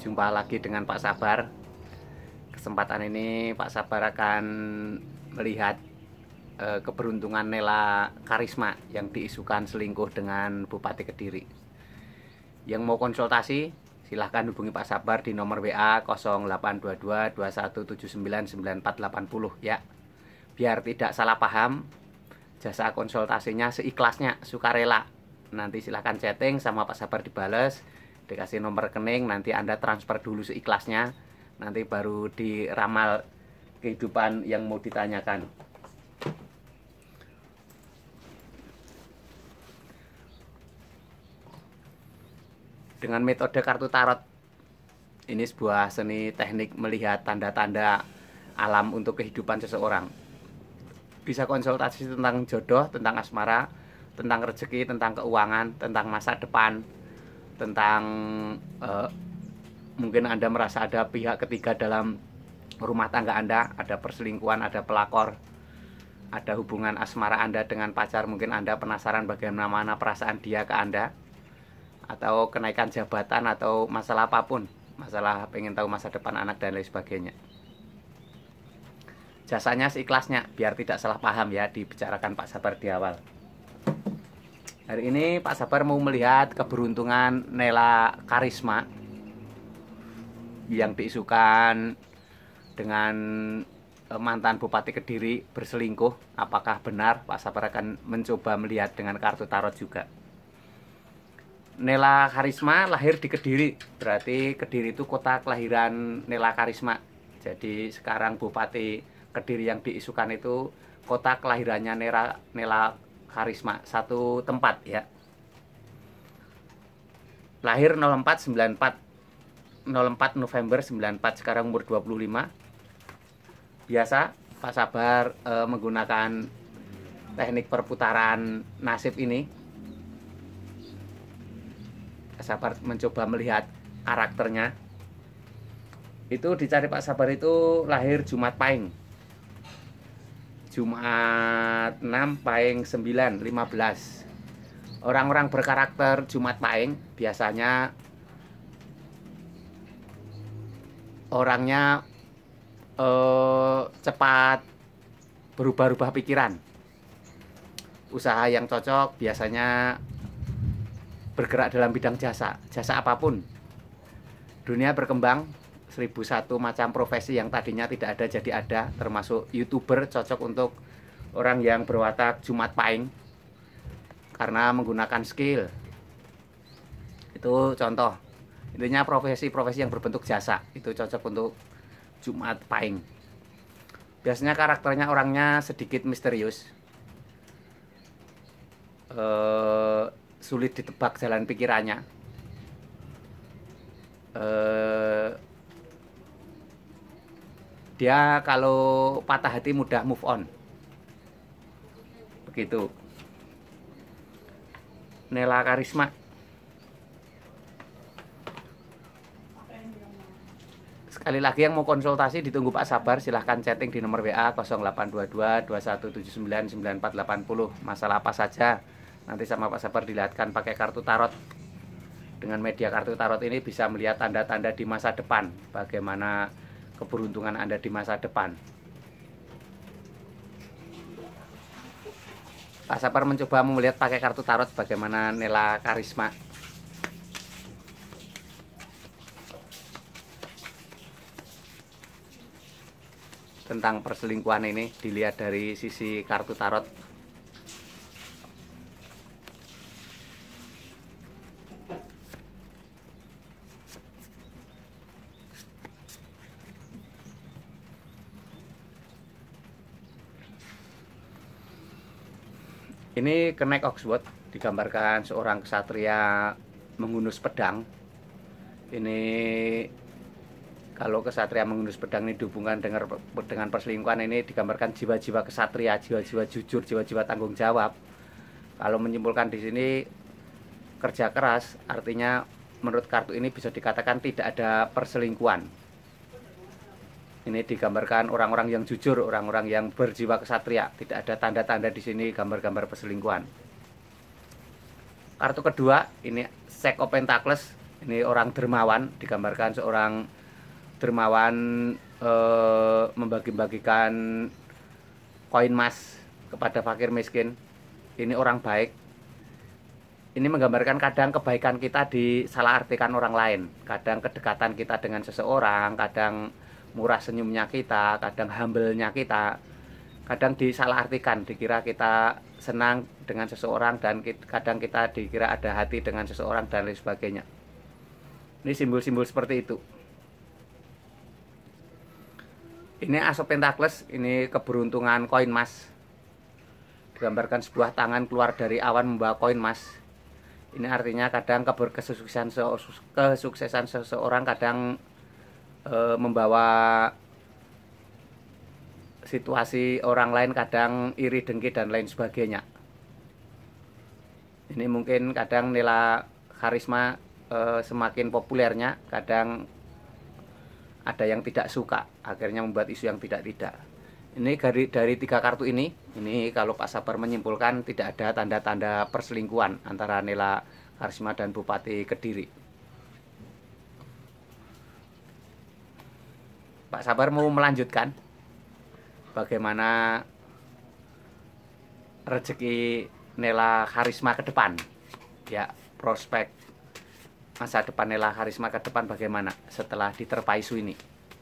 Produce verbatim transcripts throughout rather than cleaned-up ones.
Jumpa lagi dengan Pak Sabar. Kesempatan ini Pak Sabar akan melihat eh, keberuntungan Nela Karisma yang diisukan selingkuh dengan Bupati Kediri. Yang mau konsultasi silahkan hubungi Pak Sabar di nomor W A nol delapan dua dua dua satu tujuh sembilan sembilan empat delapan nol ya. Biar tidak salah paham, jasa konsultasinya seikhlasnya, sukarela. Nanti silahkan chatting sama Pak Sabar dibales, dikasih nomor rekening, nanti Anda transfer dulu seikhlasnya, nanti baru diramal kehidupan yang mau ditanyakan. Dengan metode kartu tarot, ini sebuah seni teknik melihat tanda-tanda alam untuk kehidupan seseorang. Bisa konsultasi tentang jodoh, tentang asmara, tentang rezeki, tentang keuangan, tentang masa depan, tentang eh, mungkin Anda merasa ada pihak ketiga dalam rumah tangga Anda, ada perselingkuhan, ada pelakor, ada hubungan asmara Anda dengan pacar, mungkin Anda penasaran bagaimana perasaan dia ke Anda, atau kenaikan jabatan, atau masalah apapun, masalah pengen tahu masa depan anak dan lain sebagainya. Jasanya seikhlasnya, biar tidak salah paham ya, dibicarakan Pak Sabar di awal. Hari ini Pak Sabar mau melihat keberuntungan Nela Karisma yang diisukan dengan mantan Bupati Kediri berselingkuh. Apakah benar? Pak Sabar akan mencoba melihat dengan kartu tarot juga. Nela Karisma lahir di Kediri, berarti Kediri itu kota kelahiran Nela Karisma. Jadi sekarang Bupati Kediri yang diisukan itu kota kelahirannya Nela Nela Karisma, satu tempat ya. Lahir nol empat sembilan empat nol empat November sembilan empat, sekarang umur dua puluh lima. Biasa Pak Sabar e, menggunakan teknik perputaran nasib ini. Pak Sabar mencoba melihat karakternya. Itu dicari Pak Sabar itu lahir Jumat Pahing, Jumat enam, Pahing sembilan, lima belas. Orang-orang berkarakter Jumat Pahing biasanya orangnya eh, cepat berubah-ubah pikiran. Usaha yang cocok biasanya bergerak dalam bidang jasa, jasa apapun. Dunia berkembang, seribu satu macam profesi yang tadinya tidak ada jadi ada, termasuk YouTuber cocok untuk orang yang berwatak Jumat Pahing karena menggunakan skill. Itu contoh. Intinya profesi-profesi yang berbentuk jasa itu cocok untuk Jumat Pahing. Biasanya karakternya orangnya sedikit misterius, eh, sulit ditebak jalan pikirannya. Eh, Dia kalau patah hati mudah move on. Begitu. Nela Karisma. Sekali lagi yang mau konsultasi ditunggu Pak Sabar, silahkan chatting di nomor W A nol delapan dua dua dua satu tujuh sembilan sembilan empat delapan nol. Masalah apa saja nanti sama Pak Sabar dilihatkan pakai kartu tarot. Dengan media kartu tarot ini bisa melihat tanda-tanda di masa depan, bagaimana keberuntungan Anda di masa depan. Pak Sabar mencoba melihat pakai kartu tarot bagaimana Nela Karisma. Tentang perselingkuhan ini dilihat dari sisi kartu tarot. Ini kenek Oxford, digambarkan seorang ksatria menghunus pedang. Ini kalau kesatria menghunus pedang ini dihubungkan dengan dengan perselingkuhan, ini digambarkan jiwa-jiwa kesatria, jiwa-jiwa jujur, jiwa-jiwa tanggung jawab. Kalau menyimpulkan di sini kerja keras, artinya menurut kartu ini bisa dikatakan tidak ada perselingkuhan. Ini digambarkan orang-orang yang jujur, orang-orang yang berjiwa kesatria. Tidak ada tanda-tanda di sini gambar-gambar perselingkuhan. Kartu kedua ini Six of Pentacles, Ini orang dermawan, digambarkan seorang dermawan eh, membagi-bagikan koin emas kepada fakir miskin. Ini orang baik. Ini menggambarkan kadang kebaikan kita disalahartikan orang lain. Kadang kedekatan kita dengan seseorang, kadang murah senyumnya kita, kadang humble-nya kita, kadang disalahartikan, dikira kita senang dengan seseorang, dan kadang kita dikira ada hati dengan seseorang, dan lain sebagainya. Ini simbol-simbol seperti itu. Ini As of Pentacles, ini keberuntungan koin emas. Digambarkan sebuah tangan keluar dari awan membawa koin emas. Ini artinya kadang keberkesuksesan kesuksesan seseorang kadang e, membawa situasi orang lain, kadang iri dengki dan lain sebagainya. Ini mungkin kadang nilai karisma e, semakin populernya, kadang ada yang tidak suka, akhirnya membuat isu yang tidak-tidak. Ini dari, dari tiga kartu ini, ini kalau Pak Sabar menyimpulkan tidak ada tanda-tanda perselingkuhan antara Nela Karisma dan Bupati Kediri. Pak Sabar mau melanjutkan bagaimana rezeki Nela Karisma ke depan, ya, prospek masa depan Nela Karisma ke depan bagaimana setelah diterpa isu ini.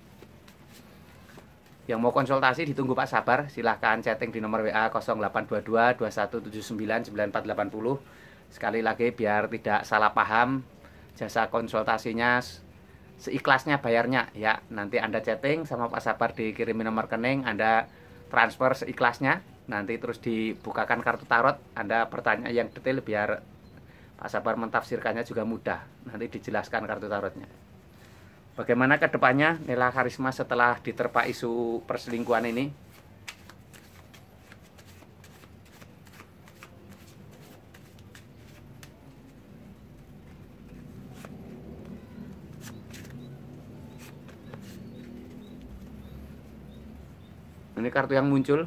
Yang mau konsultasi ditunggu Pak Sabar, silahkan chatting di nomor W A nol delapan dua dua dua satu tujuh sembilan sembilan empat delapan nol. Sekali lagi biar tidak salah paham, jasa konsultasinya seikhlasnya bayarnya ya. Nanti Anda chatting sama Pak Sabar, dikirimin nomor rekening, Anda transfer seikhlasnya, nanti terus dibukakan kartu tarot, Anda bertanya yang detail biar Pak Sabar mentafsirkannya juga mudah. Nanti dijelaskan kartu tarotnya. Bagaimana ke depannya Nela Karisma setelah diterpa isu perselingkuhan ini? Ini kartu yang muncul.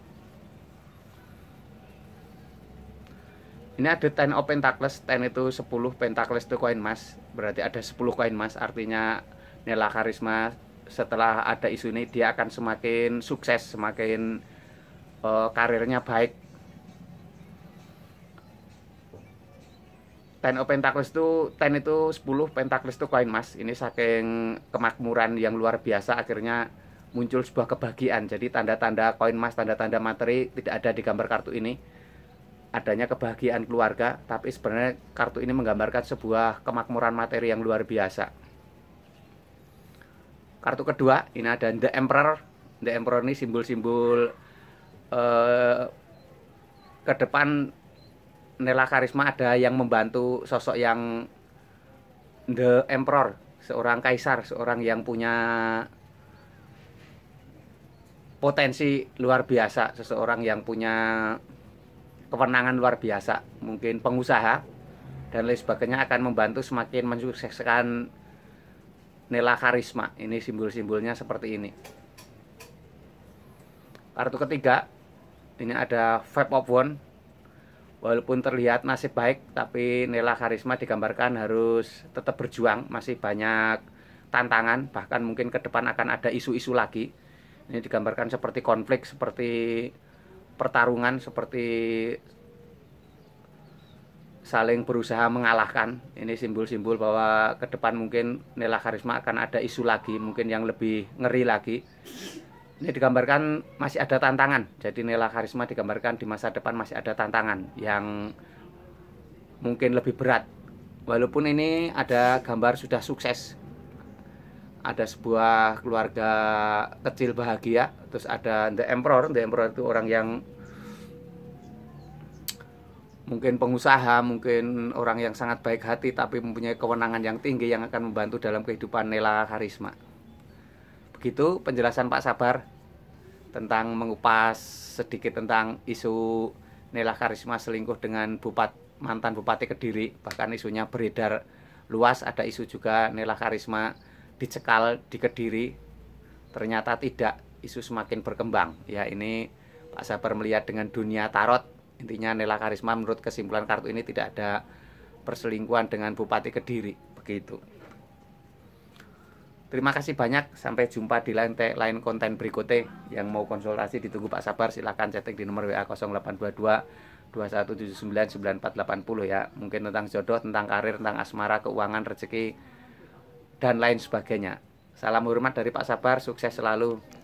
Ini ada ten of Pentacles, ten itu sepuluh, Pentacles itu koin emas, berarti ada sepuluh koin emas, artinya Nela Karisma setelah ada isu ini dia akan semakin sukses, semakin uh, karirnya baik. ten of Pentacles itu, ten itu sepuluh, Pentacles itu koin emas. Ini saking kemakmuran yang luar biasa akhirnya muncul sebuah kebahagiaan. Jadi tanda-tanda koin emas, tanda-tanda materi tidak ada di gambar kartu ini. Adanya kebahagiaan keluarga, tapi sebenarnya kartu ini menggambarkan sebuah kemakmuran materi yang luar biasa. Kartu kedua, ini ada The Emperor. The Emperor ini simbol-simbol eh, ke depan Nela Karisma ada yang membantu sosok yang The Emperor, seorang kaisar, seorang yang punya potensi luar biasa, seseorang yang punya kewenangan luar biasa, mungkin pengusaha dan lain sebagainya, akan membantu semakin mensukseskan Nela Karisma. Ini simbol-simbolnya seperti ini. Kartu ketiga, ini ada Five of Wands. Walaupun terlihat nasib baik, tapi Nela Karisma digambarkan harus tetap berjuang, masih banyak tantangan, bahkan mungkin ke depan akan ada isu-isu lagi. Ini digambarkan seperti konflik, seperti pertarungan, seperti saling berusaha mengalahkan. Ini simbol-simbol bahwa ke depan mungkin Nela Karisma akan ada isu lagi, mungkin yang lebih ngeri lagi. Ini digambarkan masih ada tantangan. Jadi Nela Karisma digambarkan di masa depan masih ada tantangan yang mungkin lebih berat. Walaupun ini ada gambar sudah sukses, ada sebuah keluarga kecil bahagia, terus ada The Emperor. The Emperor itu orang yang mungkin pengusaha, mungkin orang yang sangat baik hati, tapi mempunyai kewenangan yang tinggi yang akan membantu dalam kehidupan Nela Karisma. Begitu penjelasan Pak Sabar tentang mengupas sedikit tentang isu Nela Karisma selingkuh dengan bupat, mantan Bupati Kediri. Bahkan isunya beredar luas, ada isu juga Nela Karisma dicekal di Kediri. Ternyata tidak, isu semakin berkembang. Ya, ini Pak Sabar melihat dengan dunia tarot. Intinya Nela Karisma menurut kesimpulan kartu ini tidak ada perselingkuhan dengan Bupati Kediri. Begitu. rezeki itu. Terima kasih banyak, sampai jumpa di lain, lain konten berikutnya. Yang mau konsultasi ditunggu Pak Sabar, silahkan chatting di nomor W A nol delapan dua dua dua satu tujuh sembilan sembilan empat delapan nol ya. Mungkin tentang jodoh, tentang karir, tentang asmara, keuangan, rezeki, dan lain sebagainya. Salam hormat dari Pak Sabar, sukses selalu.